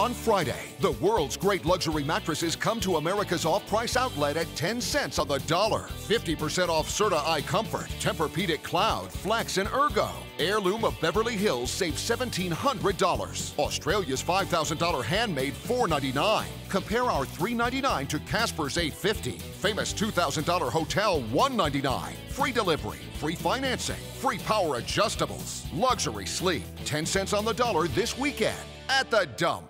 on Friday. The world's great luxury mattresses come to America's off-price outlet at 10 cents on the dollar. 50% off Serta Eye Comfort, Tempur-Pedic Cloud, Flex, and Ergo. Heirloom of Beverly Hills saves $1,700. Australia's $5,000 handmade $499. Compare our $399 to Casper's $850. Famous $2,000 hotel $199. Free delivery, free financing, free power adjustables. Luxury sleep, 10 cents on the dollar this weekend at the Dump.